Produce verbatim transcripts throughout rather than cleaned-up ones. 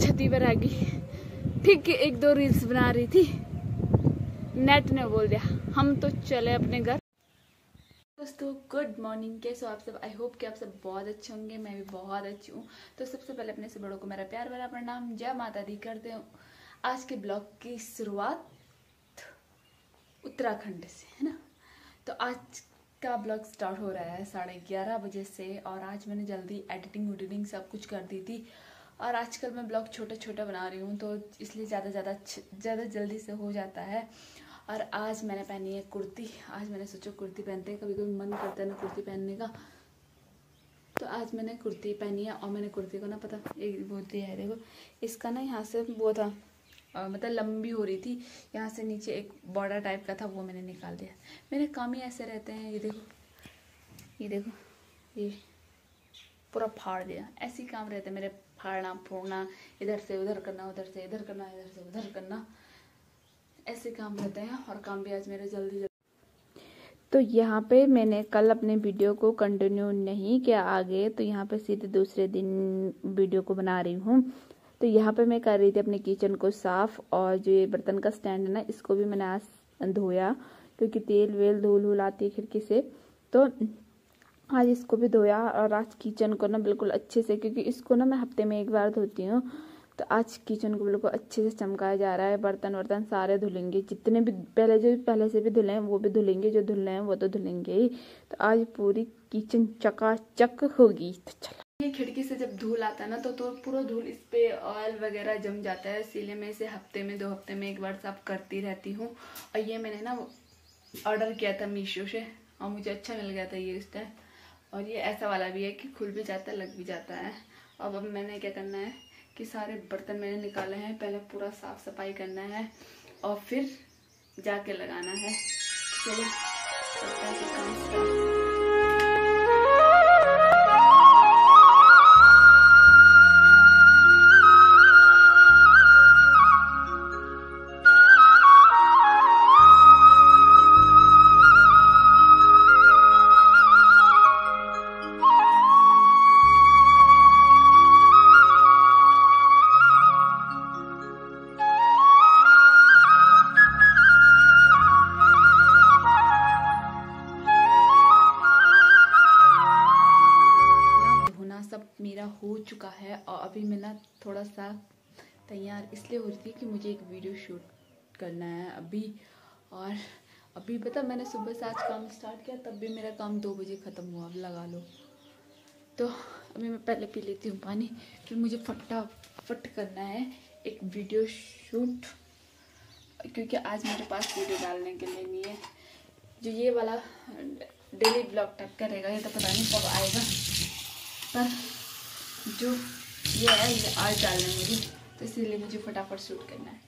छती पर आ गई। ठीक एक दो रील्स बना रही थी, नेट ने बोल दिया हम तो चले अपने घर। दोस्तों गुड मॉर्निंग, कैसे हो आप सब? आई होप कि आप सब बहुत अच्छे होंगे। मैं भी बहुत अच्छी हूँ। तो सबसे पहले अपने से बड़ों को मेरा प्यार भरा प्रणाम, जय माता दी करते हूँ। आज के ब्लॉग की शुरुआत उत्तराखंड से है ना। तो आज का ब्लॉग स्टार्ट हो रहा है साढ़े ग्यारह बजे से, और आज मैंने जल्दी एडिटिंग उडिटिंग सब कुछ कर दी थी। और आजकल मैं ब्लॉग छोटा छोटा बना रही हूँ, तो इसलिए ज़्यादा ज़्यादा ज़्यादा जल्दी से हो जाता है। और आज मैंने पहनी है कुर्ती। आज मैंने सोचा कुर्ती पहनते हैं, कभी कभी मन करता है ना कुर्ती पहनने का। तो आज मैंने कुर्ती पहनी है। और मैंने कुर्ती को ना पता एक वो दिया है, देखो इसका ना यहाँ से वो था आ, मतलब लंबी हो रही थी, यहाँ से नीचे एक बॉर्डर टाइप का था, वो मैंने निकाल दिया। मेरे काम ही ऐसे रहते हैं। ये देखो ये देखो ये पूरा फाड़ दिया। ऐसे ही काम रहते हैं मेरे, फाड़ना फोड़ना, इधर से उधर करना, उधर से इधर करना, इधर से उधर करना, ऐसे काम रहते हैं। और काम भी आज मेरे जल्दी जल्दी। तो यहाँ पे मैंने कल अपने वीडियो को कंटिन्यू नहीं किया आगे, तो यहाँ पे सीधे दूसरे दिन वीडियो को बना रही हूँ। तो यहाँ पे मैं कर रही थी अपने किचन को साफ, और जो ये बर्तन का स्टैंड है ना, इसको भी मैंने आज धोया, क्योंकि तेल वेल धूल धूल आती है खिड़की से। तो आज इसको भी धोया, और आज किचन को ना बिल्कुल अच्छे से, क्योंकि इसको ना मैं हफ्ते में एक बार धोती हूँ, तो आज किचन को बिल्कुल अच्छे से चमकाया जा रहा है। बर्तन वर्तन सारे धुलेंगे, जितने भी पहले जो पहले से भी धुले हैं वो भी धुलेंगे, जो धुले हैं वो तो धुलेंगे ही। तो आज पूरी किचन चकाचक होगी। तो चलो, ये खिड़की से जब धूल आता है ना, तो तो पूरा धूल इस पे ऑयल वगैरह जम जाता है, इसीलिए मैं इसे हफ्ते में दो हफ्ते में एक बार साफ करती रहती हूँ। और ये मैंने ना ऑर्डर किया था मीशो से, और मुझे अच्छा मिल गया था ये इस टाइम। और ये ऐसा वाला भी है कि खुल भी जाता है, लग भी जाता है। अब अब मैंने क्या करना है कि सारे बर्तन मैंने निकाले हैं, पहले पूरा साफ सफाई करना है और फिर जाके लगाना है। चलो करते हैं सब काम स्टार्ट। मेरा हो चुका है, और अभी मैं ना थोड़ा सा तैयार इसलिए हो रही थी कि मुझे एक वीडियो शूट करना है अभी। और अभी पता मैंने सुबह से आज काम स्टार्ट किया, तब भी मेरा काम दो बजे ख़त्म हुआ, अब लगा लो। तो अभी मैं पहले पी लेती हूँ पानी, फिर मुझे फटाफट करना है एक वीडियो शूट, क्योंकि आज मेरे पास वीडियो डालने के लिए नहीं है। जो ये वाला डेली ब्लॉग टाइप का रहेगा, ये तो पता नहीं कब आएगा, पर जो ये है ये आज डालना है मुझे, तो इसीलिए मुझे फटाफट शूट करना है।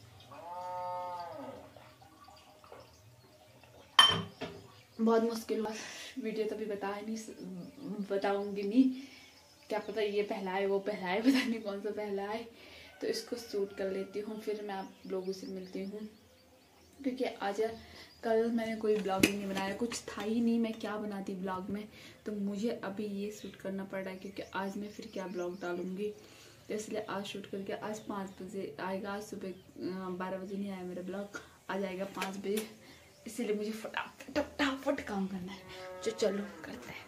बहुत मुश्किल हुआ, वीडियो तो भी बता नहीं बताऊंगी नहीं, क्या पता ये पहला है वो पहला है, पता नहीं कौन सा पहला है। तो इसको शूट कर लेती हूँ, फिर मैं आप लोगों से मिलती हूँ। क्योंकि आज कल मैंने कोई ब्लॉग नहीं बनाया, कुछ था ही नहीं, मैं क्या बनाती ब्लॉग में। तो मुझे अभी ये शूट करना पड़ रहा है, क्योंकि आज मैं फिर क्या ब्लॉग डालूंगी। तो इसलिए आज शूट करके आज पाँच बजे आएगा। आज सुबह बारह बजे नहीं आया मेरा ब्लॉग, आज आएगा पाँच बजे। इसीलिए मुझे फटाफट फटाफट काम करना है। जो चलो करते हैं।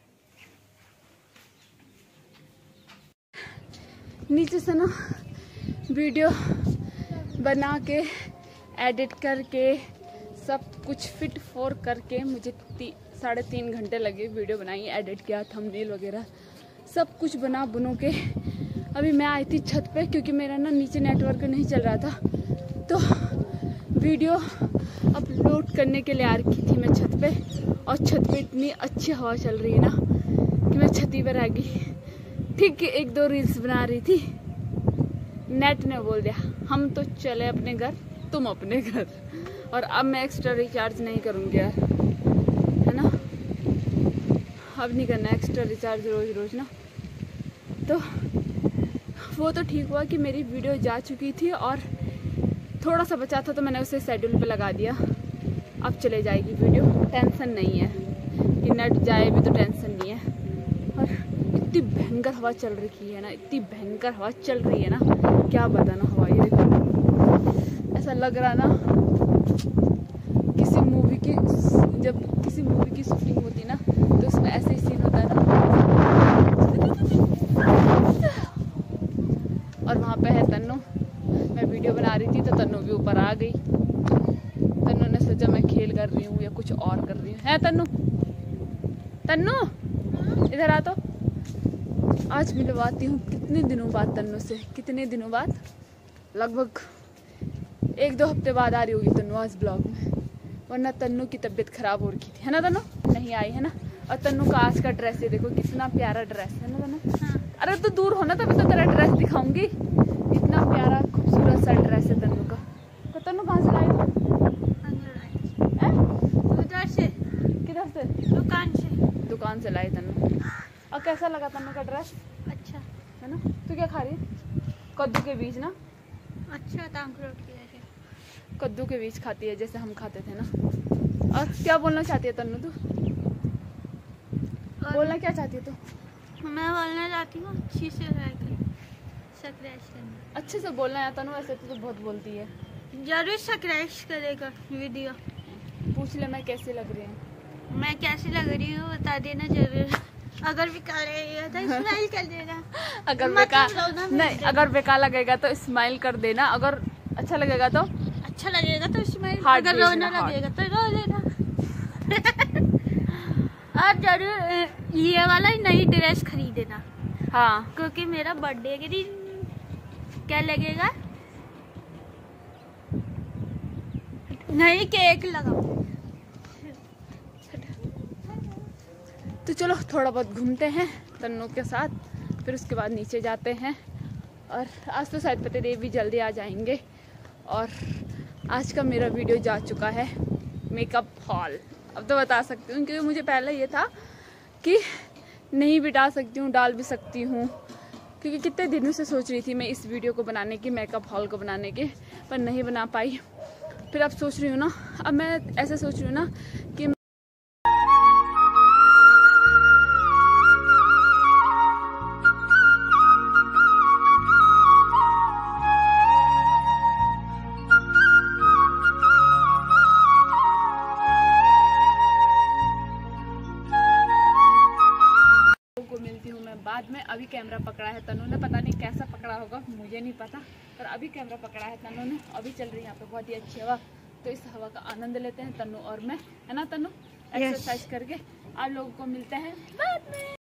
नीचे से ना वीडियो बना के एडिट करके सब कुछ फिट फोर करके मुझे ती, साढ़े तीन घंटे लगे। वीडियो बनाई, एडिट किया, थंबनेल वगैरह सब कुछ बना बुनो के अभी मैं आई थी छत पे, क्योंकि मेरा ना नीचे नेटवर्क नहीं चल रहा था। तो वीडियो अपलोड करने के लिए आ रखी थी मैं छत पे, और छत पे इतनी अच्छी हवा चल रही है ना कि मैं छती पर आ गई। ठीक एक दो रील्स बना रही थी, नेट ने बोल दिया हम तो चले अपने घर, तुम अपने घर। और अब मैं एक्स्ट्रा रिचार्ज नहीं करूँगी यार, है ना, अब नहीं करना एक्स्ट्रा रिचार्ज रोज़ रोज़ ना। तो वो तो ठीक हुआ कि मेरी वीडियो जा चुकी थी, और थोड़ा सा बचा था तो मैंने उसे शेड्यूल पे लगा दिया। अब चले जाएगी वीडियो, टेंशन नहीं है कि नेट जाए भी तो टेंशन नहीं है। और इतनी भयंकर हवा चल रही है ना, इतनी भयंकर हवा चल रही है ना क्या बताना हवा, ये देखो ऐसा लग रहा ना किसी मूवी की, जब किसी मूवी की शूटिंग होती ना तो उसमें ऐसे ही सीन होता है ना। और वहाँ पे है तन्नू, मैं वीडियो बना रही थी तो तन्नू भी ऊपर आ गई। तन्नू ने सोचा मैं खेल कर रही हूँ या कुछ और कर रही हूँ। है तन्नू, तन्नू इधर आ। तो आज मिलवाती हूँ कितने दिनों बाद तन्नू से, कितने दिनों बाद, लगभग एक दो हफ्ते बाद आ रही होगी तन्नू आज ब्लॉग में, वरना तन्नू की तबीयत खराब हो रखी थी, है ना तन्नू? नहीं आई है ना। और तन्नू का आज का ड्रेस ये देखो, कितना प्यारा ड्रेस है ना तन्नू। हाँ। अरे तो दूर हो ना, तभी तो तेरा ड्रेस दिखाऊंगी। इतना प्यारा खूबसूरत सा ड्रेस है तन्नू का। तो तन्नू कहाँ से लाई हो? उधर से। किधर से? दुकान से। दुकान से लाई तन्नू। और कैसा लगा तन्नू का ड्रेस? अच्छा है ना। तू क्या खा रही है? कद्दू के बीज ना। अच्छा टांग रोटी है। कद्दू के बीज खाती है जैसे हम खाते थे ना। और क्या बोलना चाहती है तन्नू तू? बोलना क्या चाहती है तू? मैं बोलना चाहती हूँ अच्छी से सब्सक्राइब करना। अच्छे से बोलना है तन्नू, ऐसे तो, तो बहुत बोलती है। जरूर सब्सक्राइब करेगा वीडियो। पूछ ले मैं कैसी लग रही हूँ। मैं कैसी लग रही हूँ बता देना जरूर। अगर बेकार है तो स्माइल कर देना। अगर बेकार नहीं, अगर बेकार लगेगा तो स्माइल कर देना, अगर अच्छा लगेगा तो अच्छा लगेगा तो स्माइल, अगर रोना लगेगा तो रो लेना। और जरूर ये वाला ही नई ड्रेस खरीदेना। हाँ, क्योंकि मेरा बर्थडे के दिन क्या लगेगा, नई केक लगाओ। तो चलो थोड़ा बहुत घूमते हैं तन्नू के साथ, फिर उसके बाद नीचे जाते हैं। और आज तो शायद पतिदेव भी जल्दी आ जाएंगे। और आज का मेरा वीडियो जा चुका है मेकअप हॉल। अब तो बता सकती हूँ, क्योंकि मुझे पहले ये था कि नहीं भी डाल सकती हूँ, डाल भी सकती हूँ, क्योंकि कितने दिनों से सोच रही थी मैं इस वीडियो को बनाने की, मेकअप हॉल को बनाने के, पर नहीं बना पाई। फिर अब सोच रही हूँ ना, अब मैं ऐसे सोच रही हूँ ना कि बाद में। अभी कैमरा पकड़ा है तन्नू ने, पता नहीं कैसा पकड़ा होगा, मुझे नहीं पता, पर अभी कैमरा पकड़ा है तन्नू ने। अभी चल रही है यहाँ पे बहुत ही अच्छी हवा, तो इस हवा का आनंद लेते हैं तन्नू और मैं, है ना तन्नू? एक्सरसाइज करके आप लोगों को मिलते हैं बाद में।